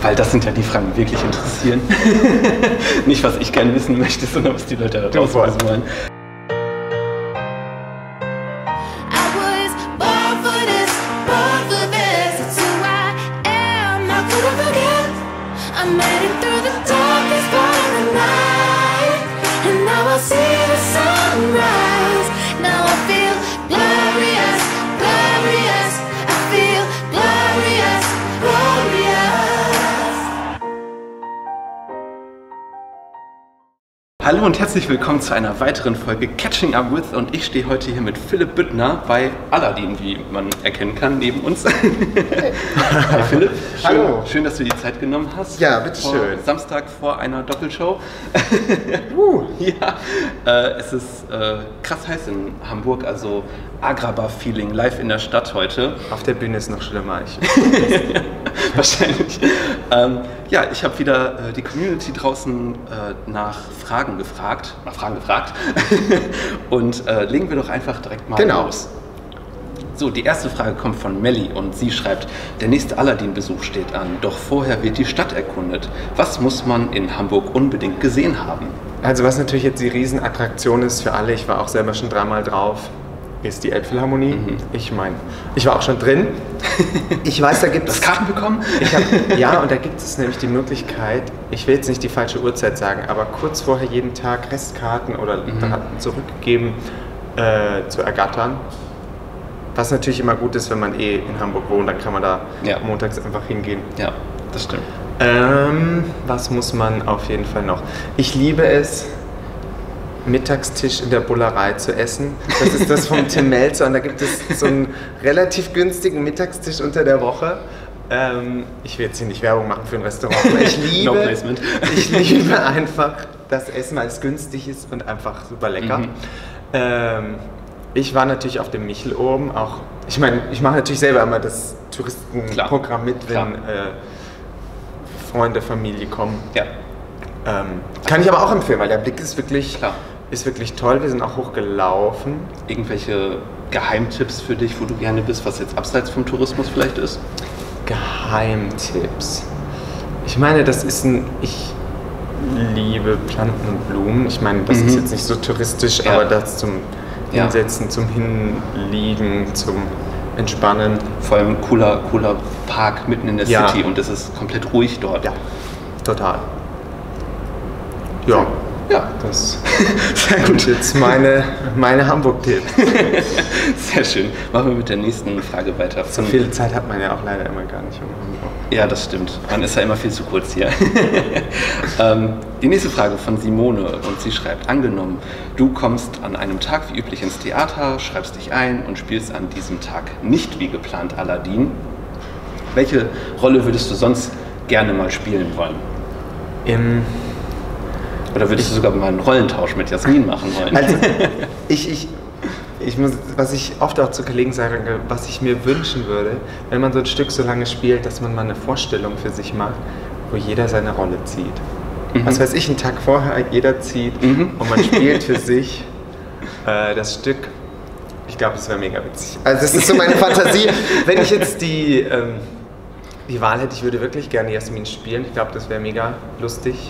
Weil das sind ja die Fragen, die wirklich interessieren. Nicht, was ich gerne wissen möchte, sondern was die Leute da draußen wissen wollen. Hallo und herzlich willkommen zu einer weiteren Folge Catching Up With, und ich stehe heute hier mit Philipp Büttner bei Aladdin, wie man erkennen kann, neben uns. Hi Philipp, schön, dass du die Zeit genommen hast. Ja, bitteschön. Samstag vor einer Doppelshow. Ja, es ist krass heiß in Hamburg, also Agrabah-Feeling live in der Stadt heute. Auf der Bühne ist noch schlimmer. Wahrscheinlich. Ja, ich habe wieder die Community draußen nach Fragen gefragt. Und legen wir doch einfach direkt mal los. So, die erste Frage kommt von Melli und sie schreibt: Der nächste Aladdin-Besuch steht an, doch vorher wird die Stadt erkundet. Was muss man in Hamburg unbedingt gesehen haben? Also was natürlich jetzt die Riesenattraktion ist für alle, ich war auch selber schon dreimal drauf, ist die Elbphilharmonie. Ich meine, ich war auch schon drin. Ich weiß, da gibt es... Karten bekommen? Ja, und da gibt es nämlich die Möglichkeit, ich will jetzt nicht die falsche Uhrzeit sagen, aber kurz vorher jeden Tag Restkarten oder Daten zurückgegeben zu ergattern. Was natürlich immer gut ist, wenn man in Hamburg wohnt, dann kann man da montags einfach hingehen. Ja, das stimmt. Was muss man auf jeden Fall noch? Ich liebe es, Mittagstisch in der Bullerei zu essen. Das ist das vom Tim Melzer, und da gibt es so einen relativ günstigen Mittagstisch unter der Woche. Ich will jetzt hier nicht Werbung machen für ein Restaurant, aber ich liebe einfach das Essen, weil es günstig ist und einfach super lecker. Ich war natürlich auf dem Michel oben, auch, ich meine, ich mache natürlich selber immer das Touristenprogramm mit, wenn Freunde, Familie kommen. Ja. Kann ich aber auch empfehlen, weil der Blick ist wirklich toll. Wir sind auch hochgelaufen. Irgendwelche Geheimtipps für dich, wo du gerne bist, was jetzt abseits vom Tourismus vielleicht ist? Geheimtipps. Ich meine, ich liebe Pflanzen und Blumen. Ich meine, das ist jetzt nicht so touristisch, aber das zum Hinsetzen, zum Hinliegen, zum Entspannen. Vor allem ein cooler Park mitten in der City, und es ist komplett ruhig dort. Ja, total. Ja, das sehr gut. Jetzt meine Hamburg-Tipps. Sehr schön. Machen wir mit der nächsten Frage weiter. So viel Zeit hat man ja auch leider immer gar nicht in Hamburg. Ja, das stimmt. Man ist ja immer viel zu kurz hier. Die nächste Frage von Simone, und sie schreibt: Angenommen, du kommst an einem Tag wie üblich ins Theater, schreibst dich ein und spielst an diesem Tag nicht wie geplant Aladdin. Welche Rolle würdest du sonst gerne mal spielen wollen? Oder würdest du sogar mal einen Rollentausch mit Jasmin machen wollen? Also, ich muss, was ich oft auch zu Kollegen sage, was ich mir wünschen würde, wenn man so ein Stück so lange spielt, dass man mal eine Vorstellung für sich macht, wo jeder seine Rolle zieht. Was weiß ich, einen Tag vorher, jeder zieht und man spielt für sich das Stück. Ich glaube, das wäre mega witzig. Also das ist so meine Fantasie. Wenn ich jetzt die Wahl hätte, ich würde wirklich gerne Jasmin spielen. Ich glaube, das wäre mega lustig.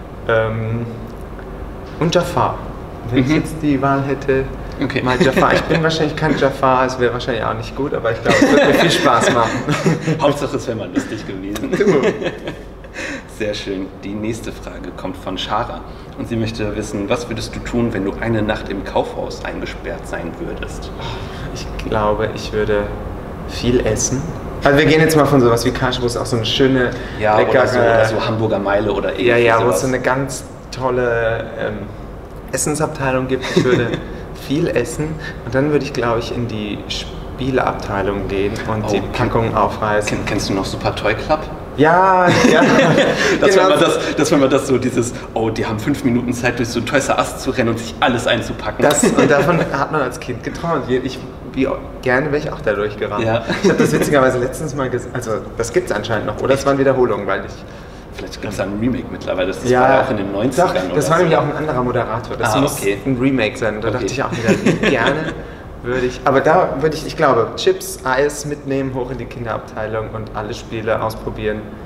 Und Jafar. Wenn ich jetzt die Wahl hätte, mal Jafar. Ich bin wahrscheinlich kein Jafar, es wäre wahrscheinlich auch nicht gut, aber ich glaube, es würde mir viel Spaß machen. Hauptsache, es wäre mal lustig gewesen. Sehr schön. Die nächste Frage kommt von Shara, und sie möchte wissen: Was würdest du tun, wenn du eine Nacht im Kaufhaus eingesperrt sein würdest? Ich glaube, ich würde viel essen. Also wir gehen jetzt mal von sowas wie Kasch, wo es auch so eine schöne, leckere... Oder so Hamburger Meile oder irgendwie wo es so eine ganz tolle Essensabteilung gibt. Ich würde viel essen, und dann würde ich, glaube ich, in die Spieleabteilung gehen und die Packungen aufreißen. Kennst du noch Super Toy Club? Ja. Dass wenn man das so dieses, die haben 5 Minuten Zeit, durch so ein Toys R Us zu rennen und sich alles einzupacken. Und davon hat man als Kind geträumt. Wie gerne wäre ich auch da durchgerannt. Ja. Ich habe das witzigerweise letztens mal gesehen, also das gibt es anscheinend noch, oder es waren Wiederholungen, weil ich... Vielleicht gibt es da ein Remake mittlerweile, das war ja auch in den 90ern. Doch, das war nämlich auch ein anderer Moderator, das muss ein Remake sein. Da dachte ich auch wieder, gerne würde ich, aber da würde ich glaube, Chips, Eis mitnehmen, hoch in die Kinderabteilung und alle Spiele ausprobieren.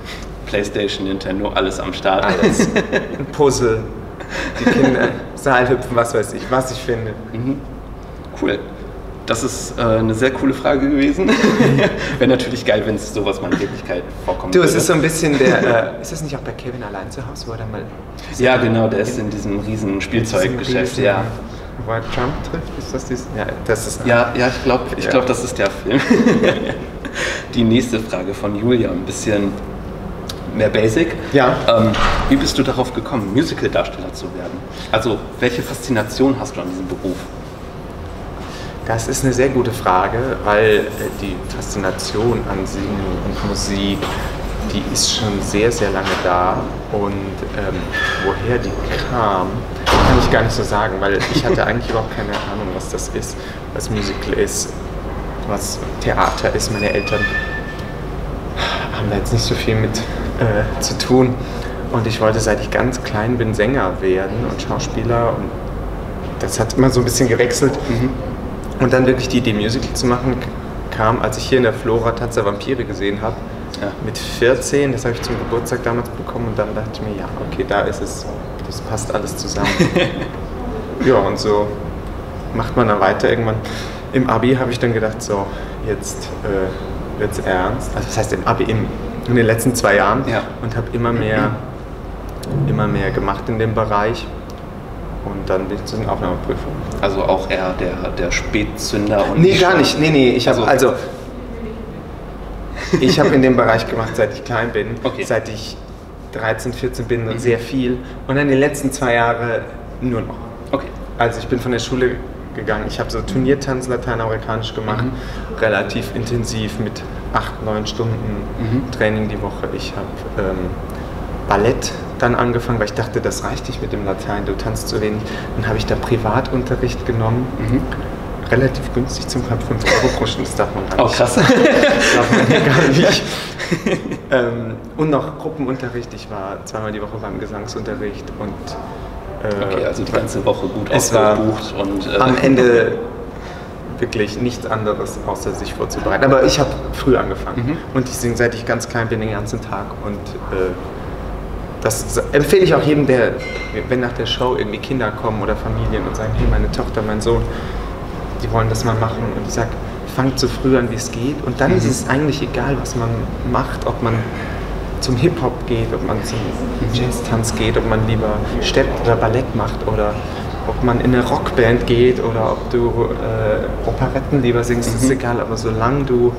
Playstation, Nintendo, alles am Start. Alles. Ein Puzzle, die Kinder, Seilhüpfen, was weiß ich, was ich finde. Mhm. Cool. Das ist eine sehr coole Frage gewesen. Wäre natürlich geil, wenn es sowas mal in Wirklichkeit vorkommt. Du, es ist so ein bisschen der, ist das nicht auch bei Kevin allein zu Hause, wo er dann mal... Ja, genau, der ist in diesem riesen Spielzeuggeschäft, ja. Wo er Trump trifft, ist das dieses? Ja, das ist... Ja, ich glaube, das ist der Film. Die nächste Frage von Julia, ein bisschen mehr basic. Ja. Wie bist du darauf gekommen, Musical-Darsteller zu werden? Also, welche Faszination hast du an diesem Beruf? Das ist eine sehr gute Frage, weil die Faszination an Singen und Musik, die ist schon sehr, sehr lange da. Und woher die kam, kann ich gar nicht so sagen, weil ich hatte eigentlich überhaupt keine Ahnung, was das ist, was Musical ist, was Theater ist. Meine Eltern haben da jetzt nicht so viel mit zu tun. Und ich wollte, seit ich ganz klein bin, Sänger werden und Schauspieler. Und das hat immer so ein bisschen gewechselt. Mhm. Und dann wirklich die Idee, Musical zu machen, kam, als ich hier in der Flora Tanz der Vampire gesehen habe. Ja. Mit 14, das habe ich zum Geburtstag damals bekommen. Und dann dachte ich mir, ja, okay, da ist es, das passt alles zusammen. Ja, und so macht man dann weiter. Irgendwann im Abi habe ich dann gedacht, so, jetzt wird's ernst. Also das heißt im Abi, in den letzten 2 Jahren. Ja. Und habe immer mehr gemacht in dem Bereich. Und dann bin ich zu den Aufnahmeprüfungen. Also auch eher der Spätzünder und... Nee, gar nicht. Nee, ich habe ich habe in dem Bereich gemacht, seit ich klein bin, okay. Seit ich 13, 14 bin und sehr viel. Und dann die letzten 2 Jahre nur noch. Okay. Also ich bin von der Schule gegangen. Ich habe so Turniertanz lateinamerikanisch gemacht, relativ intensiv mit 8, 9 Stunden Training die Woche. Ich habe Ballett dann angefangen, weil ich dachte, das reicht nicht mit dem Latein, du tanzt zu wenig. Dann habe ich da Privatunterricht genommen, relativ günstig, zum Beispiel 5 Euro pro Stunde, das darf man gar nicht. Oh, krass. Darf man ja gar nicht. Und noch Gruppenunterricht, ich war 2-mal die Woche beim Gesangsunterricht und okay, also die ganze Woche gut es war ausgebucht und... am Ende wirklich nichts anderes, außer sich vorzubereiten. Aber ich habe früh angefangen und ich singe, seit ich ganz klein bin, den ganzen Tag und das empfehle ich auch jedem, der, wenn nach der Show irgendwie Kinder kommen oder Familien und sagen, hey, meine Tochter, mein Sohn, die wollen das mal machen. Und ich sage, fangt so früh an, wie es geht. Und dann ist es eigentlich egal, was man macht, ob man zum Hip-Hop geht, ob man zum Jazz-Tanz geht, ob man lieber Stepp oder Ballett macht oder ob man in eine Rockband geht oder ob du Operetten lieber singst, ist egal. Aber solange du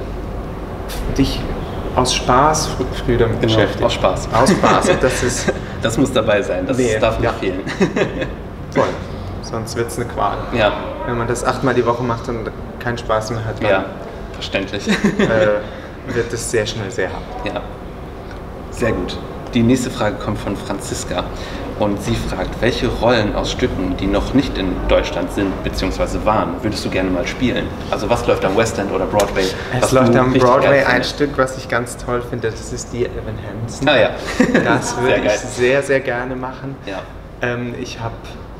dich aus Spaß früh damit beschäftigt. Aus Spaß. Aus Spaß. Und das ist... Das muss dabei sein, das darf nicht fehlen. Voll. Sonst wird es eine Qual. Ja. Wenn man das 8-mal die Woche macht und keinen Spaß mehr hat, Ja, verständlich. wird es sehr schnell sehr hart. Ja, sehr gut. Die nächste Frage kommt von Franziska und sie fragt, welche Rollen aus Stücken, die noch nicht in Deutschland sind bzw. waren, würdest du gerne mal spielen? Also was läuft am West End oder Broadway? Es läuft am Broadway ein Stück, was ich ganz toll finde, das ist die Evan Hansen. Ah ja. Das würde ich sehr, sehr gerne machen. Ja. Ich habe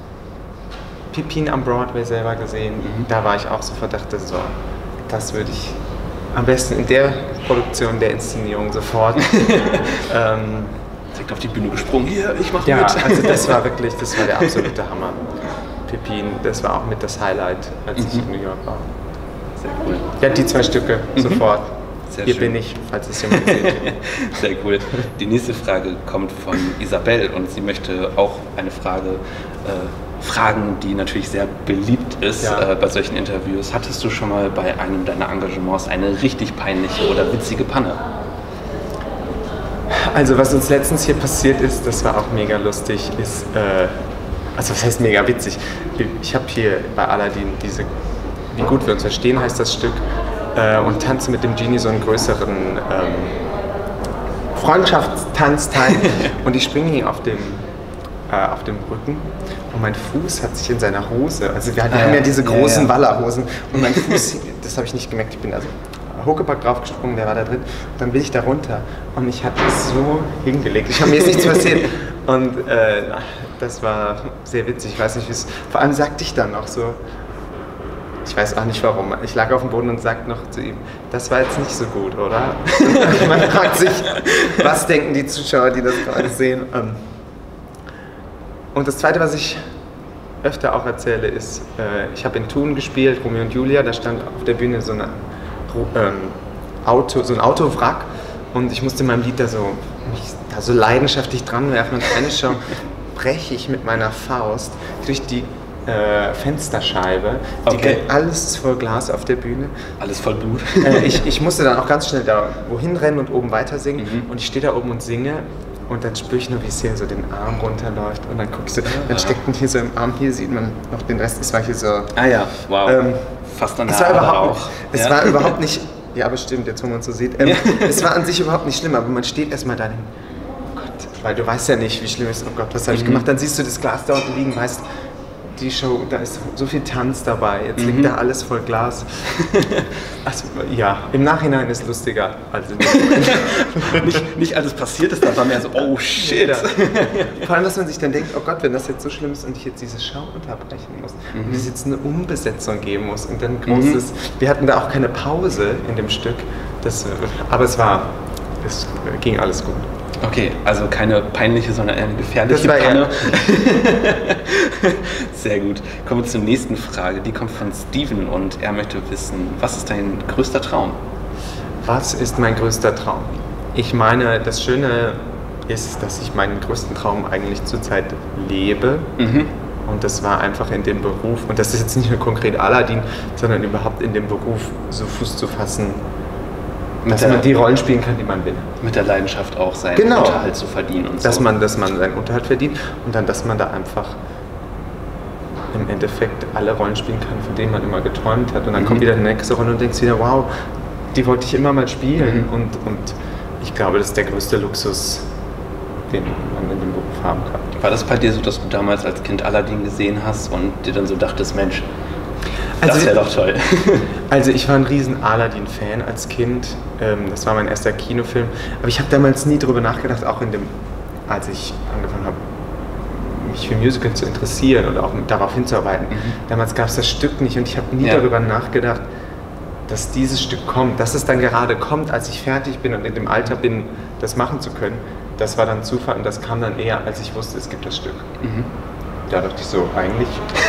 Pippin am Broadway selber gesehen, da war ich auch sofort, dachte so, das würde ich am besten in der Produktion, der Inszenierung sofort. Direkt auf die Bühne gesprungen, hier, ich mache Ja, mit. also das war der absolute Hammer. Pippin, das war auch mit das Highlight, als ich in New York war. Sehr cool. Ja, die 2 Stücke, sofort. Sehr Hier schön. bin ich, falls es jemand sieht. Sehr cool. Die nächste Frage kommt von Isabel und sie möchte auch eine Frage fragen, die natürlich sehr beliebt ist bei solchen Interviews. Hattest du schon mal bei einem deiner Engagements eine richtig peinliche oder witzige Panne? Also was uns letztens hier passiert ist, das war auch mega lustig, ist, also was heißt mega witzig? Ich habe hier bei Aladdin diese, wie gut wir uns verstehen, heißt das Stück, und tanze mit dem Genie so einen größeren Freundschaftstanzteil und ich springe hier auf dem Rücken und mein Fuß hat sich in seiner Hose, also wir haben ja diese großen Wallerhosen und mein Fuß, das habe ich nicht gemerkt, ich bin also Huckepack draufgesprungen, der war da drin, dann bin ich da runter und ich hatte es so hingelegt, mir ist nichts passiert und das war sehr witzig, ich weiß nicht, wie es, vor allem sagte ich dann auch so, Ich weiß auch nicht warum. Ich lag auf dem Boden und sagte noch zu ihm, das war jetzt nicht so gut, oder? Man fragt sich, was denken die Zuschauer, die das gerade sehen. Und das Zweite, was ich öfter auch erzähle, ist, ich habe in Thun gespielt, Romeo und Julia, da stand auf der Bühne so ein Autowrack und ich musste in meinem Lied mich so leidenschaftlich dran werfen und eine Show breche ich mit meiner Faust durch die Fensterscheibe. Okay. Alles voll Glas auf der Bühne. Alles voll Blut. Ich musste dann auch ganz schnell da wohin rennen und oben weiter singen. Und ich stehe da oben und singe und dann spüre ich nur, wie es hier so den Arm runterläuft und dann gucke ich so, dann steckt man hier so im Arm, hier sieht man noch den Rest, es war hier so... Ah ja, wow. Fast an der Ader auch. Es war überhaupt nicht... Ja, bestimmt, jetzt wo man es so sieht. Es war an sich überhaupt nicht schlimm, aber man steht erstmal da, oh Gott, weil du weißt ja nicht, wie schlimm es ist, oh Gott, was habe ich gemacht? Dann siehst du das Glas da unten liegen, weißt, die Show, da ist so viel Tanz dabei, jetzt liegt da alles voll Glas. Also, ja, im Nachhinein ist lustiger. Also nicht alles passiert ist, da war mehr so, oh shit. Ja. Vor allem, dass man sich dann denkt, oh Gott, wenn das jetzt so schlimm ist und ich jetzt diese Show unterbrechen muss und es jetzt eine Umbesetzung geben muss und dann großes, wir hatten da auch keine Pause in dem Stück, aber es ging alles gut. Okay, also keine peinliche, sondern eher eine gefährliche Das war Panne. Sehr gut. Kommen wir zur nächsten Frage. Die kommt von Steven und er möchte wissen, was ist dein größter Traum? Was ist mein größter Traum? Ich meine, das Schöne ist, dass ich meinen größten Traum eigentlich zurzeit lebe. Und das war einfach in dem Beruf, und das ist jetzt nicht nur konkret Aladdin, sondern überhaupt in dem Beruf so Fuß zu fassen, dass man die Rollen spielen kann, die man will. Mit der Leidenschaft auch seinen Unterhalt zu verdienen und so. Dass man seinen Unterhalt verdient und dann, dass man da einfach im Endeffekt alle Rollen spielen kann, von denen man immer geträumt hat. Und dann kommt wieder die nächste Rolle und denkst wieder, wow, die wollte ich immer mal spielen. Und ich glaube, das ist der größte Luxus, den man in dem Beruf haben kann. War das bei dir so, dass du damals als Kind Aladdin gesehen hast und dir dann so dachtest, Mensch, das wäre doch toll. Also ich war ein riesen Aladdin-Fan als Kind. Das war mein erster Kinofilm. Aber ich habe damals nie darüber nachgedacht, auch als ich angefangen habe, mich für Musical zu interessieren und auch darauf hinzuarbeiten. Damals gab es das Stück nicht und ich habe nie darüber nachgedacht, dass dieses Stück kommt. Dass es dann gerade kommt, als ich fertig bin und in dem Alter bin, das machen zu können. Das war dann Zufall und das kam dann eher, als ich wusste, es gibt das Stück. Da dachte ich so, eigentlich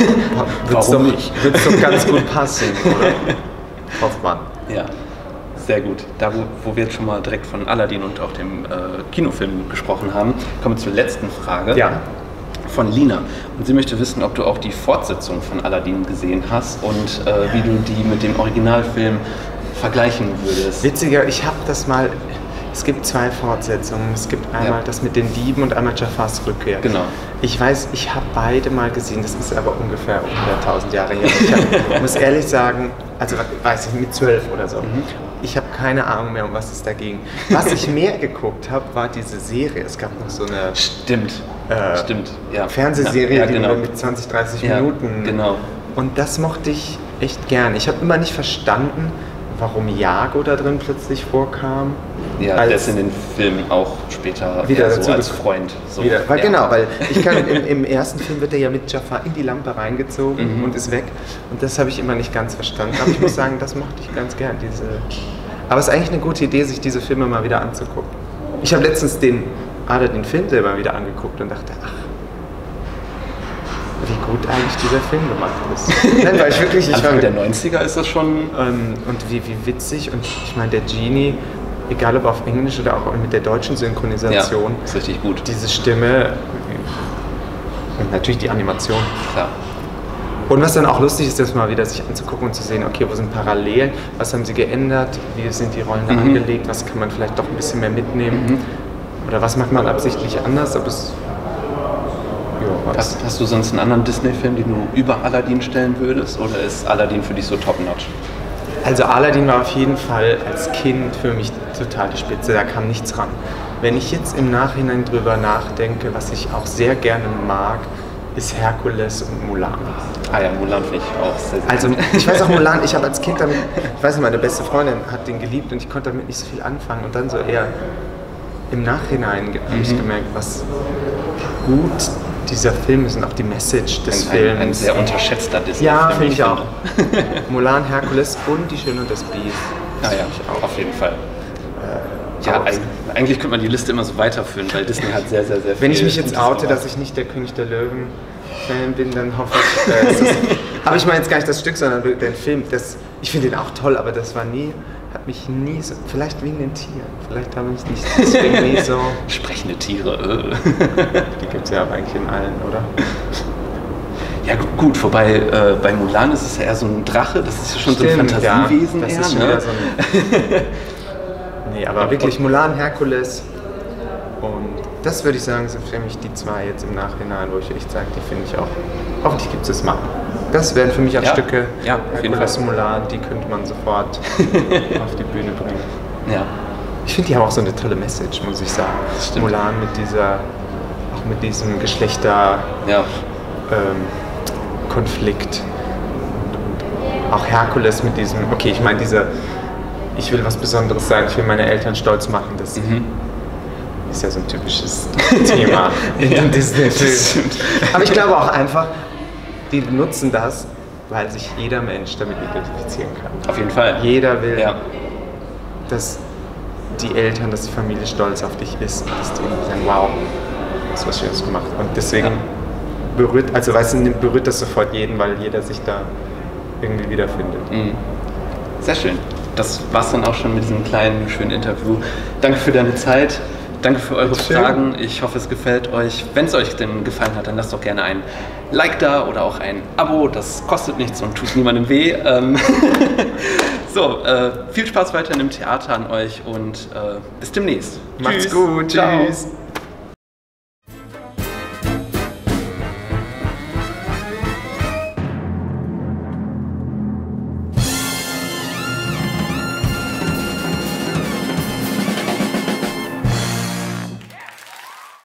wird es doch ganz gut passen, oder? Hofft man. Ja, sehr gut. Da, wo wir jetzt schon mal direkt von Aladdin und auch dem Kinofilm gesprochen haben, kommen wir zur letzten Frage von Lina. Und sie möchte wissen, ob du auch die Fortsetzung von Aladdin gesehen hast und wie du die mit dem Originalfilm vergleichen würdest. Witziger, ich habe das mal... Es gibt 2 Fortsetzungen. Es gibt einmal das mit den Dieben und einmal Jafars Rückkehr. Genau. Ich weiß, ich habe beide mal gesehen. Das ist aber ungefähr 100.000 Jahre her. Ich muss ehrlich sagen, also weiß ich, mit 12 oder so. Ich habe keine Ahnung mehr, um was es da ging. Was ich mehr geguckt habe, war diese Serie. Es gab noch so eine Fernsehserie, die mit 20, 30 Minuten. Genau. Und das mochte ich echt gern. Ich habe immer nicht verstanden, warum Iago da drin plötzlich vorkam. Ja, der ist in den Filmen auch später wieder so als Freund. So. Genau, weil ich kann im ersten Film wird er ja mit Jafar in die Lampe reingezogen und ist weg. Und das habe ich immer nicht ganz verstanden. Aber ich muss sagen, das mochte ich ganz gern. Aber es ist eigentlich eine gute Idee, sich diese Filme mal wieder anzugucken. Ich habe letztens den Film selber wieder angeguckt und dachte, ach, wie gut eigentlich dieser Film gemacht ist. Nein, weil ich wirklich... Anfang der 90er ist das schon... Und wie witzig. Und ich meine, der Genie, egal ob auf Englisch oder auch mit der deutschen Synchronisation... ist richtig gut. Diese Stimme und natürlich die Animation. Klar. Und was dann auch lustig ist, das mal wieder sich anzugucken und zu sehen, okay, wo sind Parallelen, was haben sie geändert, wie sind die Rollen da angelegt, was kann man vielleicht doch ein bisschen mehr mitnehmen oder was macht man absichtlich anders, aber es... Hast du sonst einen anderen Disney-Film, den du über Aladdin stellen würdest, oder ist Aladdin für dich so top-notch? Also Aladdin war auf jeden Fall als Kind für mich total die Spitze, da kam nichts ran. Wenn ich jetzt im Nachhinein drüber nachdenke, was ich auch sehr gerne mag, ist Herkules und Mulan. Ah ja, Mulan finde ich auch sehr, sehr Also ich weiß auch Mulan, ich habe als Kind damit, ich weiß nicht, meine beste Freundin hat den geliebt und ich konnte damit nicht so viel anfangen und dann so eher im Nachhinein habe ich gemerkt, was gut dieser Film ist und auch die Message des Films. Ein sehr unterschätzter Disney-Film. Ja, finde ich auch. Mulan, Herkules und Die Schöne und das Biest. Das ja, auch. Auf jeden Fall. Ja, eigentlich könnte man die Liste immer so weiterführen, weil Disney hat sehr, sehr, sehr viel. Wenn ich mich jetzt oute, dass ich nicht der König der Löwen-Fan bin, dann hoffe ich, aber ich meine jetzt gar nicht das Stück, sondern den Film. Ich finde den auch toll, aber das hat mich nie so, vielleicht wegen den Tieren, vielleicht habe ich nicht deswegen nie so... Sprechende Tiere. Die gibt es ja aber eigentlich in allen, oder? Ja gut, wobei bei Mulan ist es ja eher so ein Drache, das ist ja schon so ein Fantasiewesen. Ja, das eher, ist schon wieder so ein... Nee, aber wirklich Mulan, Herkules und das würde ich sagen, sind für mich die zwei jetzt im Nachhinein, wo ich echt sage, die finde ich auch, hoffentlich gibt es das mal. Das wären für mich auch Stücke, Herkules und Mulan, die könnte man sofort auf die Bühne bringen. Ja. Ich finde, die haben auch so eine tolle Message, muss ich sagen. Mulan mit diesem Geschlechter Konflikt und auch Herkules mit diesem, okay, ich meine ich will was Besonderes sein, ich will meine Eltern stolz machen, das ist ja so ein typisches Thema in den Disney-Filmen. Aber ich glaube auch einfach, die nutzen das, weil sich jeder Mensch damit identifizieren kann. Auf jeden Fall. Jeder will, dass die Eltern, dass die Familie stolz auf dich ist und dass die irgendwie sagen, wow, das ist was Schönes gemacht. Und deswegen berührt das sofort jeden, weil jeder sich da irgendwie wiederfindet. Mhm. Sehr schön. Das war's dann auch schon mit diesem kleinen, schönen Interview. Danke für deine Zeit. Danke für eure Fragen. Ich hoffe, es gefällt euch. Wenn es euch denn gefallen hat, dann lasst doch gerne ein Like da oder auch ein Abo. Das kostet nichts und tut niemandem weh. Viel Spaß weiterhin im Theater an euch und bis demnächst. Macht's gut. Ciao. Tschüss.